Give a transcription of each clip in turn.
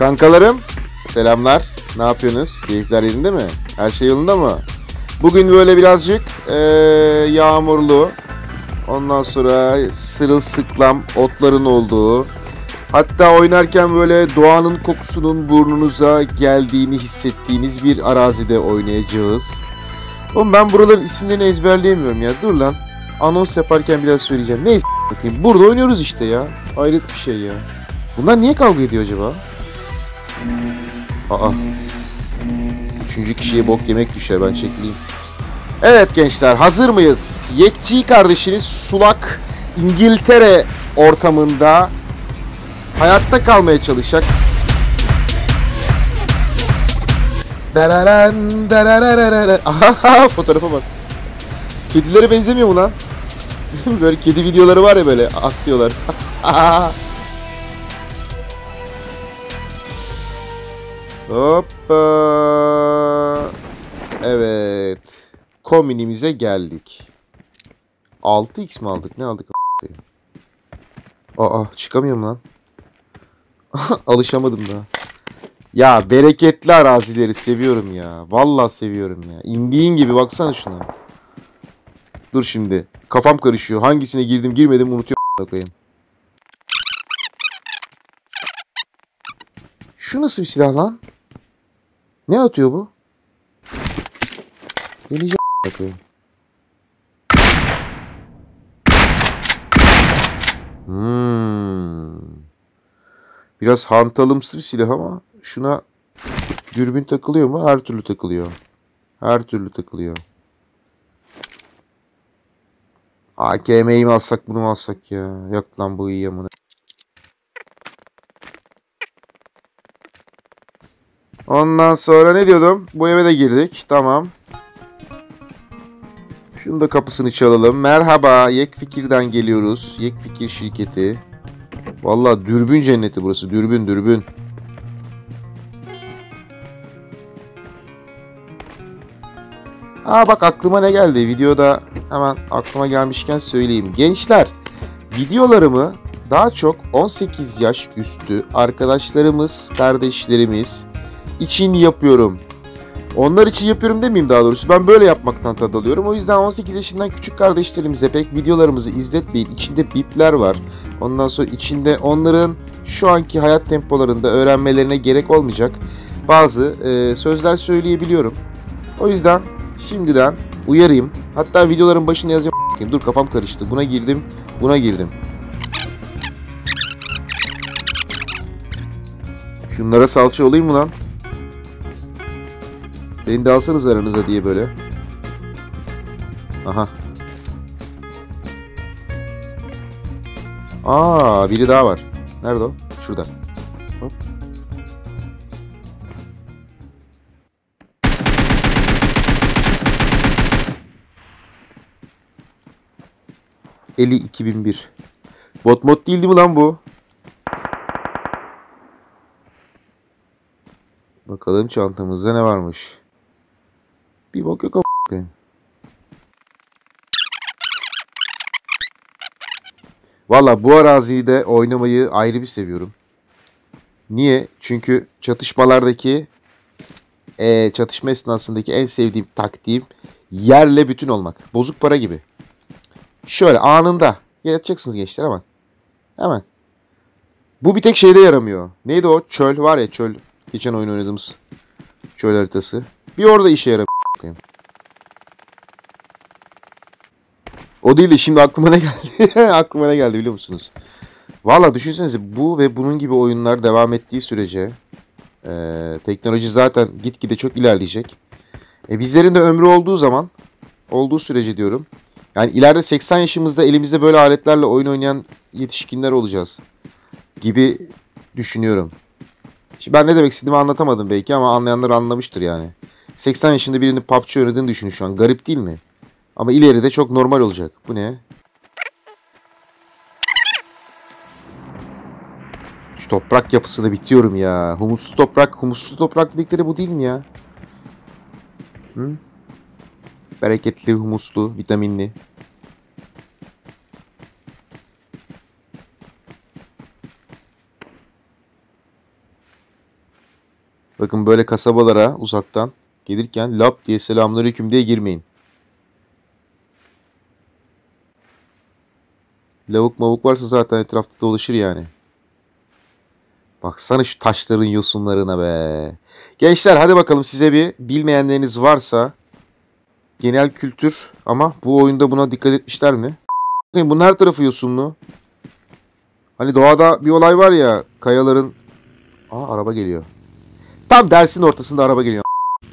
Kankalarım, selamlar. Ne yapıyorsunuz? Keyifler yerinde mi? Her şey yolunda mı? Bugün böyle birazcık yağmurlu. Ondan sonra sırılsıklam otların olduğu. Hatta oynarken böyle doğanın kokusunun burnunuza geldiğini hissettiğiniz bir arazide oynayacağız. Oğlum ben buraların isimlerini ezberleyemiyorum ya. Dur lan. Anons yaparken biraz söyleyeceğim. Neyse bakayım. Burada oynuyoruz işte ya. Hayret bir şey ya. Bunlar niye kavga ediyor acaba? Aa. Üçüncü kişiye bok yemek düşer, ben çekileyim. Evet gençler, hazır mıyız? Yekçi kardeşiniz Sulak İngiltere ortamında hayatta kalmaya çalışacak. Aha, fotoğrafa bak. Kedilere benzemiyor mu lan? Böyle kedi videoları var ya, böyle atlıyorlar. Hoppa. Evet. Kombinimize geldik. 6x mi aldık? Ne aldık? Aa, çıkamıyorum lan. Alışamadım da. Ya bereketli arazileri seviyorum ya. Vallahi seviyorum ya. İndiğin gibi baksana şuna. Dur şimdi. Kafam karışıyor. Hangisine girdim girmedim unutuyorum. Şu nasıl bir silah lan? Ne atıyor bu? Deneyeceğim bakayım. Biraz hantalımsı bir silah ama şuna dürbün takılıyor mu? Her türlü takılıyor. Her türlü takılıyor. AKM'yi mi alsak, bunu mu alsak ya? Yok lan, bu iyi amına. Ondan sonra ne diyordum? Bu eve de girdik. Tamam. Şunu da kapısını çalalım. Merhaba. Yekfikir'den geliyoruz. Yekfikir şirketi. Vallahi dürbün cenneti burası. Dürbün. Aa bak, aklıma ne geldi? Videoda hemen aklıma gelmişken söyleyeyim. Gençler, videolarımı daha çok 18 yaş üstü arkadaşlarımız, kardeşlerimiz için yapıyorum. Onlar için yapıyorum demeyeyim daha doğrusu. Ben böyle yapmaktan tad alıyorum. O yüzden 18 yaşından küçük kardeşlerimize pek videolarımızı izletmeyin. İçinde bipler var. Ondan sonra içinde onların şu anki hayat tempolarında öğrenmelerine gerek olmayacak bazı sözler söyleyebiliyorum. O yüzden şimdiden uyarayım. Hatta videoların başına yazacağım. Dur, kafam karıştı. Buna girdim. Şunlara salça olayım mı lan? Beni de alsanız aranıza diye böyle. Aha. Aa, biri daha var. Nerede o? Şurada. Hop. Eli 2001. Bot mod değildi mi lan bu? Bakalım çantamızda ne varmış. Bir bok yok a**ayım. Valla bu arazide oynamayı ayrı bir seviyorum. Niye? Çünkü çatışmalardaki çatışma esnasındaki en sevdiğim taktiğim yerle bütün olmak. Bozuk para gibi. Şöyle anında yatacaksınız gençler, hemen. Hemen. Bu bir tek şeyde yaramıyor. Neydi o? Çöl var ya, çöl. Geçen oyun oynadığımız çöl haritası. Bir orada işe yaramıyor. O değil de şimdi aklıma ne geldi? Aklıma ne geldi biliyor musunuz? Valla düşünsenize, bu ve bunun gibi oyunlar devam ettiği sürece teknoloji zaten gitgide çok ilerleyecek. Bizlerin de ömrü olduğu sürece diyorum. Yani ileride 80 yaşımızda elimizde böyle aletlerle oyun oynayan yetişkinler olacağız gibi düşünüyorum. Şimdi ben ne demek istediğimi anlatamadım belki ama anlayanlar anlamıştır yani. 80 yaşında birinin PUBG oynadığını düşünün şu an. Garip değil mi? Ama ileride çok normal olacak. Bu ne? Şu toprak yapısını bitiyorum ya. Humuslu toprak dedikleri bu değil mi ya? Hı? Bereketli, humuslu, vitaminli. Bakın böyle kasabalara uzaktan gelirken lap diye selamünaleyküm diye girmeyin. Lavuk mavuk varsa zaten etrafta dolaşır yani. Baksana şu taşların yosunlarına be. Gençler hadi bakalım, size bir bilmeyenleriniz varsa genel kültür, ama bu oyunda buna dikkat etmişler mi? Bakın bunun her tarafı yosunlu. Hani doğada bir olay var ya, kayaların... Aa, araba geliyor. Tam dersin ortasında araba geliyor.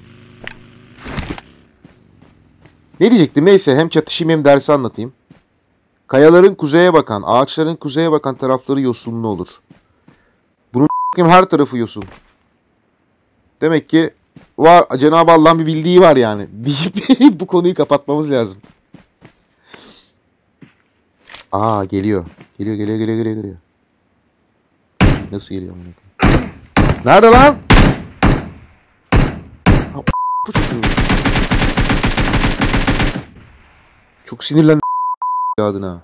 Ne diyecektim? Neyse, hem çatışayım hem dersi anlatayım. Kayaların kuzeye bakan, ağaçların kuzeye bakan tarafları yosunlu olur. Bunun her tarafı yosun. Demek ki var, Cenab-ı Allah'ın bir bildiği var yani. Deyip bu konuyu kapatmamız lazım. Aa, geliyor. Geliyor. Nasıl geliyor bunu? Nerede lan? Ha, bu çocuğu. Çok sinirlendim adına.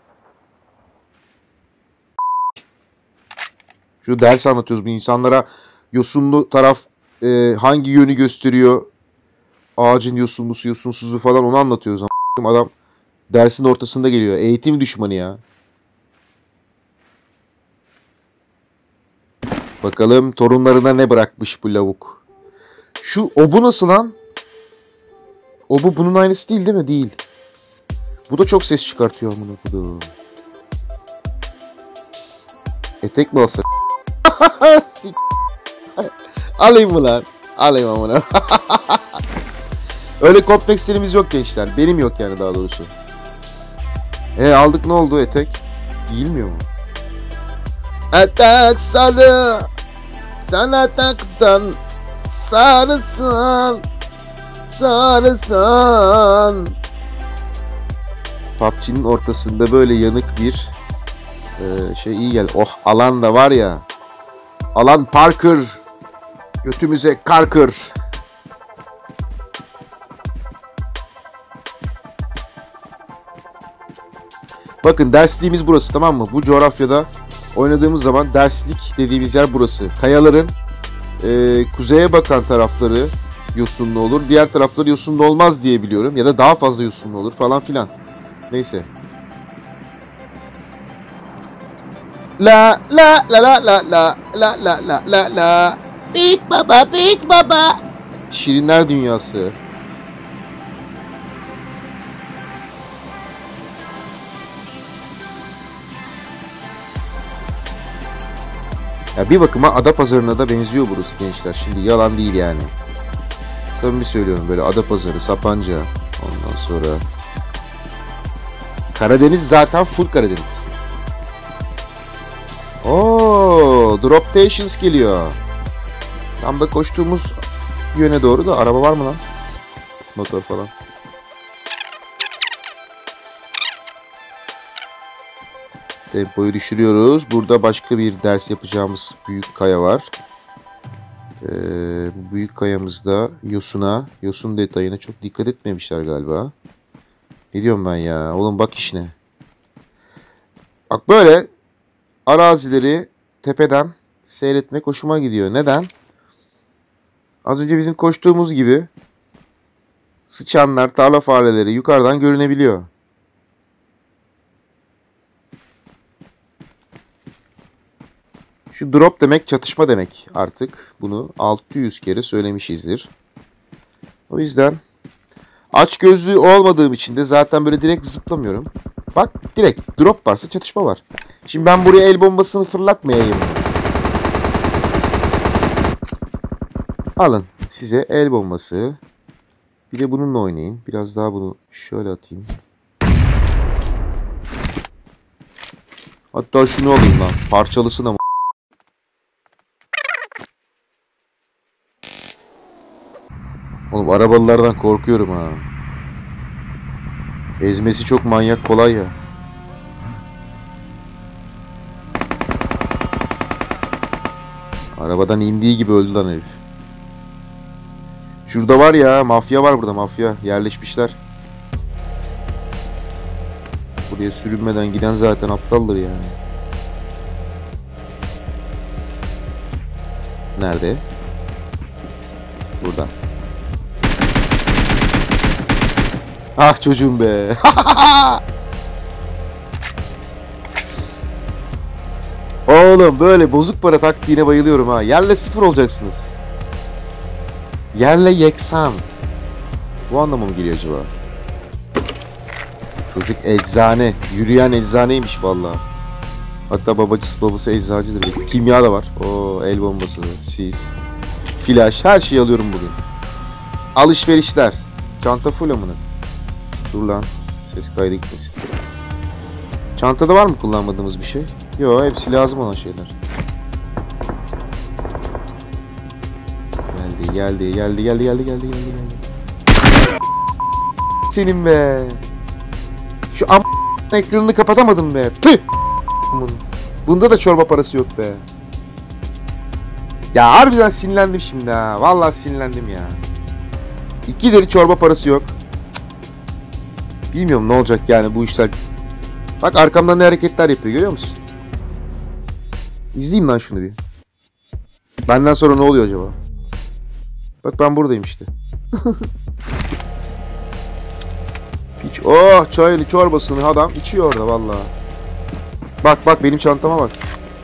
Şu ders anlatıyoruz bu insanlara. Yosunlu taraf hangi yönü gösteriyor? Ağacın yosunlusu, yosunsuzu falan, onu anlatıyoruz. Adam dersin ortasında geliyor. Eğitim düşmanı ya. Bakalım torunlarına ne bırakmış bu lavuk. Şu obu nasıl lan? Obu bunun aynısı değil mi? Değil. Bu da çok ses çıkartıyor amına kodum. Etek mi alsak? Alayım mı lan? Alayım amına. Öyle komplekslerimiz yok gençler. Benim yok yani, daha doğrusu. Aldık, ne oldu etek? Giyilmiyor mu? Etek sarı, sen etekten sarısın, sarısın. PUBG'nin ortasında böyle yanık bir şey iyi gel. Oh, alan da var ya. Alan Parker. Götümüze karkır. Bakın dersliğimiz burası, tamam mı? Bu coğrafyada oynadığımız zaman derslik dediğimiz yer burası. Kayaların kuzeye bakan tarafları yosunlu olur. Diğer tarafları yosunlu olmaz diye biliyorum. Ya da daha fazla yosunlu olur falan filan. Neyse. La la la la la la la la la la la. Büyük baba, büyük baba. Şirinler dünyası. Ya bir bakıma Adapazarı'na da benziyor burası gençler. Şimdi yalan değil yani. Samimi söylüyorum, böyle Adapazarı, Sapanca. Ondan sonra Karadeniz zaten full Karadeniz. Oo, Drop Stations geliyor. Tam da koştuğumuz yöne doğru da araba var mı lan? Motor falan. Tempoyu düşürüyoruz. Burada başka bir ders yapacağımız büyük kaya var. Bu büyük kayamızda yosun detayına çok dikkat etmemişler galiba. Ne diyorum ben ya? Oğlum bak işine. Bak böyle arazileri tepeden seyretmek hoşuma gidiyor. Neden? Az önce bizim koştuğumuz gibi sıçanlar, tarla fareleri yukarıdan görünebiliyor. Şu drop demek çatışma demek artık. Bunu 600 kere söylemişizdir. O yüzden açgözlü olmadığım için de zaten böyle direkt zıplamıyorum. Bak, direkt drop varsa çatışma var. Şimdi ben buraya el bombasını fırlatmayayım. Alın size el bombası. Bir de bununla oynayın. Biraz daha bunu şöyle atayım. Hatta şunu alayım lan. Parçalısın ama. Oğlum arabalılardan korkuyorum ha. Ezmesi çok manyak kolay ya. Arabadan indiği gibi öldü lan herif. Şurada var ya, mafya var burada, mafya. Yerleşmişler. Buraya sürünmeden giden zaten aptaldır yani. Nerede? Buradan. Ah çocuğum be. Oğlum böyle bozuk para taktiğine bayılıyorum ha. Yerle sıfır olacaksınız. Yerle yeksan. Bu anlama mı geliyor acaba? Çocuk eczane. Yürüyen eczaneymiş vallahi. Hatta babası eczacıdır. Kimya da var. O el bombası, sis, flash, her şeyi alıyorum bugün. Alışverişler. Çanta full amına. Dur lan. Ses kaydı gitmesin. Çantada var mı kullanmadığımız bir şey? Yo, hepsi lazım olan şeyler. Geldi. Senin be. Şu ekranını kapatamadım be. Tüh. Bunda da çorba parası yok be. Ya harbiden sinirlendim şimdi ha. Vallahi sinirlendim ya. 2 lira çorba parası yok. Bilmiyorum ne olacak yani bu işler. Bak arkamdan ne hareketler yapıyor, görüyor musun? İzleyeyim lan şunu bir. Benden sonra ne oluyor acaba? Bak ben buradayım işte. Piç. Oh, çaylı çorbasını adam içiyor orada vallahi. Bak benim çantama bak.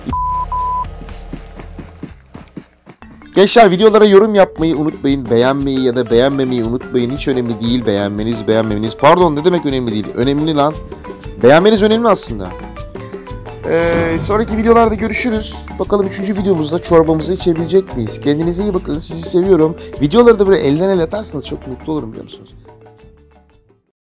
Gençler, videolara yorum yapmayı unutmayın. Beğenmeyi ya da beğenmemeyi unutmayın. Hiç önemli değil beğenmeniz, beğenmemeniz. Pardon, ne demek önemli değil? Önemli lan. Beğenmeniz önemli aslında. Sonraki videolarda görüşürüz. Bakalım 3. videomuzda çorbamızı içebilecek miyiz? Kendinize iyi bakın. Sizi seviyorum. Videoları da böyle elden ele atarsanız çok mutlu olurum, biliyor musunuz?